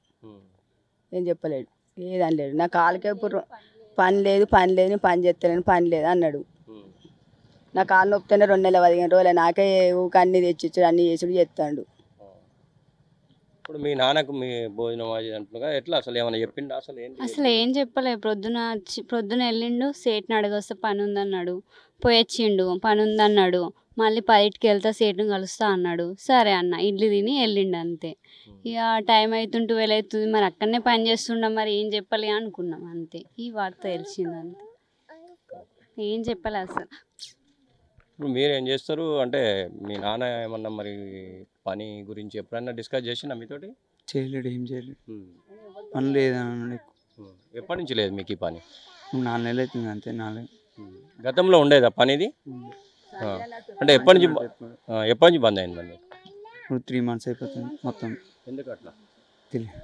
ఏది అనలేడు. నా కాలుకే ఇప్పుడు పని లేదు, నేను పని చేస్తలేను, పని లేదు అన్నాడు. నా కాలు నొప్పితేనే 2 నెలలు 15 రోజులు నాకే ఊక అన్ని తెచ్చిచ్చాడు, అన్ని చేసుడు చేస్తాడు. ఇప్పుడు మీ నాన్నకు మీ భోజనం అది అంటున్నా ఎట్లా అసలు ఏమైనా చెప్పిండు? అసలు ఏం చెప్పలేదు. ప్రొద్దున వెళ్ళిండు, సేట్ని అడగొస్తే పని ఉందన్నాడు, పోయొచ్చిండు, పని ఉందన్నాడు. మళ్ళీ 10కి వెళ్తా సేట్ని కలుస్తా అన్నాడు. సరే అన్న, ఇడ్లీ తిని వెళ్ళిండు అంతే. ఇక టైం అవుతుంది, 12 అవుతుంది, మరి అక్కడనే పని చేస్తుండం, మరి ఏం చెప్పాలి అనుకున్నాం అంతే. ఈ వార్త తెలిసింది అంతే, ఏం చెప్పాలి అసలు. ఇప్పుడు మీరు ఏం చేస్తారు అంటే మీ నాన్న ఏమన్నా మరి పని గురించి ఎప్పుడన్నా డిస్కస్ చేసినా మీతోటి? చేయలేడు, ఏం చేయలేడు, పని లేదన్నాడు. ఎప్పటి నుంచి లేదు మీకు ఈ పని? 4 నెలలు అవుతుంది అంతే. 4 గతంలో ఉండేదా పని ఇది? అంటే ఎప్పటి నుంచి బంద్ అయింది మరి? ఇప్పుడు 3 months అయిపోతుంది మొత్తం. ఎందుకు అట్లా తెలియదు,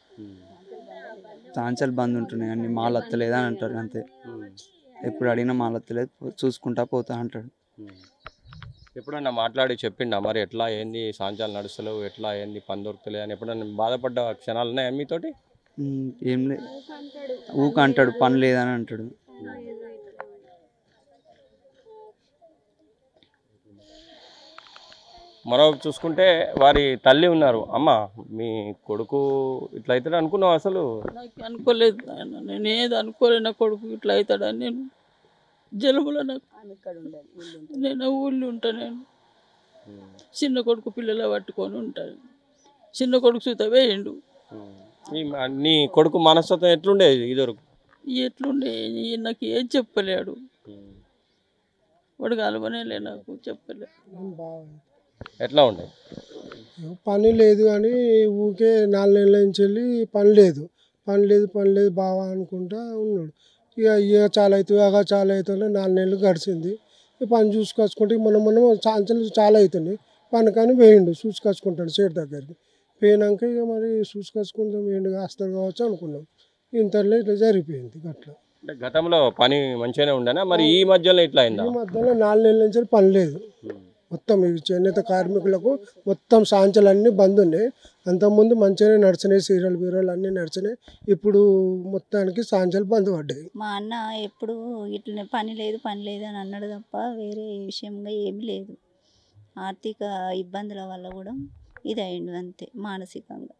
సాంచాలు బంద్ ఉంటున్నాయి, అన్ని మాల్ వస్తలేదా అని అంటారు అంతే. ఎప్పుడు అడిగినా మాల్ వస్తలేదు, చూసుకుంటా పోతా అంటాడు. ఎప్పుడన్నా మాట్లాడి చెప్పిండా మరి ఎట్లా ఏంది, సాంచాలు నడుస్తలేవు, ఎట్లా ఏంది, పని దొరుకుతలే అని ఎప్పుడన్నా బాధపడ్డ క్షణాలు ఉన్నాయా మీతోటి? ఏం లేదు, ఊక అంటాడు, పని లేదని అంటాడు. మరో చూసుకుంటే వారి తల్లి ఉన్నారు. అమ్మ, మీ కొడుకు ఇట్లా అవుతాడు అనుకున్నావు అసలు? నాకు అనుకోలేదు నాయన, నేను ఏది అనుకోలేదు, నా కొడుకు ఇట్లా అవుతాడని. నేను జలుబులో నేను ఊళ్ళో ఉంటాను, నేను చిన్న కొడుకు పిల్లలు పట్టుకొని ఉంటాను. చిన్న కొడుకు చూత వేయండు. నీ కొడుకు మనస్తత్వం ఎట్లుండేది ఇదివరకు? ఎట్లుండే నాకు ఏం చెప్పలేడు, వాడు కలవనేలే, నాకు చెప్పలే. ఎట్లా ఉండే? పని లేదు కానీ ఊకే 4 నెలల నుంచి వెళ్ళి పని లేదు బావా అనుకుంటా ఉన్నాడు. ఇక చాలా అవుతుంది, చాలా అవుతుంది, 4 నెలలు గడిచింది. పని చూసుకొచ్చుకుంటే మనం ఛాన్సులు చాలా అవుతున్నాయి. పని కానీ వేయండు, చూసుకొచ్చుకుంటాడు సేట్ దగ్గరికి. పోయినాక ఇక మరి చూసుకొచ్చుకుంటాం, వేయండు వస్తారు కావచ్చు అనుకున్నాం. ఇంతలో ఇట్లా జరిగిపోయింది. అట్లా గతంలో పని మంచిగానే ఉండేనా మరి ఈ మధ్యలో ఇట్లా అయిందా? ఈ మధ్యలో 4 నెలల నుంచి పని లేదు. మొత్తం ఈ చేనేత కార్మికులకు మొత్తం సాంచలు అన్నీ బంద్ ఉన్నాయి. అంతకుముందు మంచిగానే నడిచినాయి, సీరియల్ బీరియల్ అన్నీ నడిచినాయి. ఇప్పుడు మొత్తానికి సాంచలు బంద్ పడ్డాయి. మా అన్న ఎప్పుడు ఇట్లా పని లేదు అని అన్నాడు తప్ప వేరే విషయంగా ఏమీ లేదు. ఆర్థిక ఇబ్బందుల వల్ల కూడా ఇది అయిండు అంతే, మానసికంగా.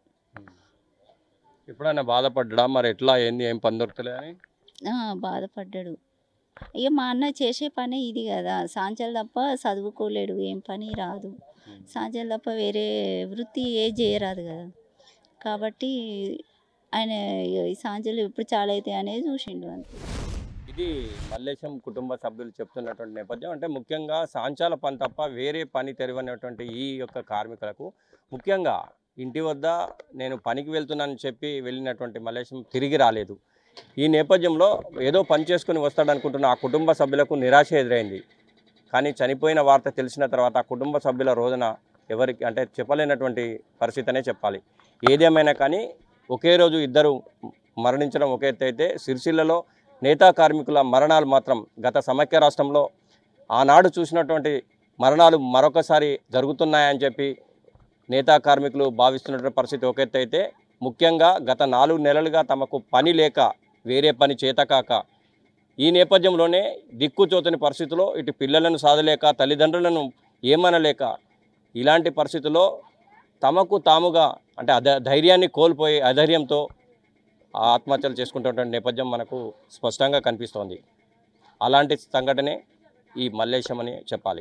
ఎప్పుడైనా బాధపడ్డా మరి ఎట్లా ఏంది, ఏం పని దొరకలే అని? బాధపడ్డాడు. ఇక మా అన్న చేసే పని ఇది కదా, సాంచలు తప్ప చదువుకోలేడు, ఏం పని రాదు. సాంచలు తప్ప వేరే వృత్తి చేయరాదు కదా. కాబట్టి ఆయన ఈ సాంచలు ఎప్పుడు చాలా అవుతాయి అనేది చూసిండు అంతే. ఇది మల్లేశం కుటుంబ సభ్యులు చెప్తున్నటువంటి నేపథ్యం. అంటే ముఖ్యంగా సాంచాల పని తప్ప వేరే పని తెరవనటువంటి ఈ యొక్క కార్మికులకు, ముఖ్యంగా ఇంటి వద్ద నేను పనికి వెళ్తున్నానని చెప్పి వెళ్ళినటువంటి మల్లేశం తిరిగి రాలేదు. ఈ నేపథ్యంలో ఏదో పని చేసుకుని వస్తాడనుకుంటున్న ఆ కుటుంబ సభ్యులకు నిరాశ ఎదురైంది. కానీ చనిపోయిన వార్త తెలిసిన తర్వాత ఆ కుటుంబ సభ్యుల రోజున ఎవరికి అంటే చెప్పలేనటువంటి పరిస్థితి అనే చెప్పాలి. ఏదేమైనా కానీ ఒకే రోజు ఇద్దరు మరణించడం ఒక ఎత్తు అయితే, సిరిసిల్లలో నేతా కార్మికుల మరణాలు మాత్రం గత సమైక్య రాష్ట్రంలో ఆనాడు చూసినటువంటి మరణాలు మరొకసారి జరుగుతున్నాయని చెప్పి నేతా కార్మికులు భావిస్తున్నటువంటి పరిస్థితి ఒక ఎత్తు అయితే, ముఖ్యంగా గత 4 నెలలుగా తమకు పని లేక, వేరే పని చేతకాక, ఈ నేపథ్యంలోనే దిక్కుచోతని పరిస్థితిలో ఇటు పిల్లలను సాధలేక, తల్లిదండ్రులను ఏమనలేక, ఇలాంటి పరిస్థితుల్లో తమకు తాముగా అంటే ధైర్యాన్ని కోల్పోయి అధైర్యంతో ఆత్మహత్యలు చేసుకుంటున్న నేపథ్యం మనకు స్పష్టంగా కనిపిస్తోంది. అలాంటి సంఘటనే ఈ మల్లేశం అని చెప్పాలి.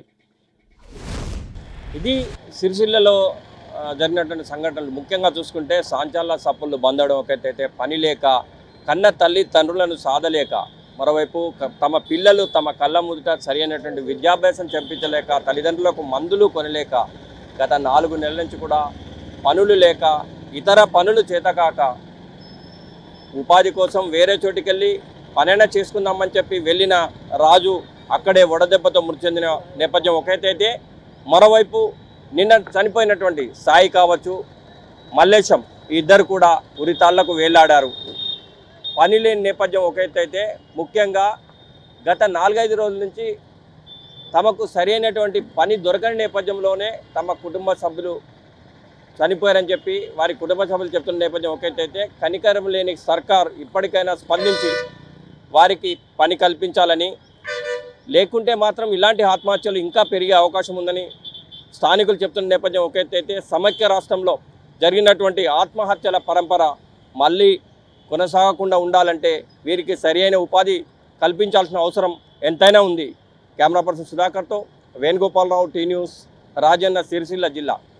ఇది సిరిసిల్లలో జరిగినటువంటి సంఘటనలు. ముఖ్యంగా చూసుకుంటే సాంచాల సప్పులు బందడం ఒకటైతే, పని లేక, కన్న తల్లి తండ్రులను సాధలేక, మరోవైపు తమ పిల్లలు తమ కళ్ళ ముందుట సరైనటువంటి విద్యాభ్యాసం చెప్పించలేక, తల్లిదండ్రులకు మందులు కొనలేక, గత 4 నెలల నుంచి కూడా పనులు లేక, ఇతర పనులు చేతకాక ఉపాధి కోసం వేరే చోటికెళ్ళి పనైనా చేసుకుందామని చెప్పి వెళ్ళిన రాజు అక్కడే వడదెబ్బతో మృతి చెందిన నేపథ్యం ఒకటైతే, మరోవైపు నిన్న చనిపోయినటువంటి సాయి కావచ్చు, మల్లేశం ఇద్దరు కూడా ఉరితాళ్లకు వేలాడారు. పని లేని నేపథ్యం ఒకటైతే, ముఖ్యంగా గత 4-5 రోజుల నుంచి తమకు సరైనటువంటి పని దొరకని నేపథ్యంలోనే తమ కుటుంబ సభ్యులు చనిపోయారని చెప్పి వారి కుటుంబ సభ్యులు చెప్తున్న నేపథ్యం ఒకటైతే, కనికరం లేని సర్కార్ ఇప్పటికైనా స్పందించి వారికి పని కల్పించాలని, లేకుంటే మాత్రం ఇలాంటి ఆత్మహత్యలు ఇంకా పెరిగే అవకాశం ఉందని స్థానికులు చెప్తున్న నేపథ్యం ఒకటైతే, సమైక్య రాష్ట్రంలో జరిగినటువంటి ఆత్మహత్యల పరంపర మళ్ళీ కొనసాగకుండా ఉండాలంటే వీరికి సరైన ఉపాధి కల్పించాల్సిన అవసరం ఎంతైనా ఉంది. కెమెరా పర్సన్ సుధాకర్తో వేణుగోపాలరావు, టీ న్యూస్, రాజన్న సిరిసిల్ల జిల్లా.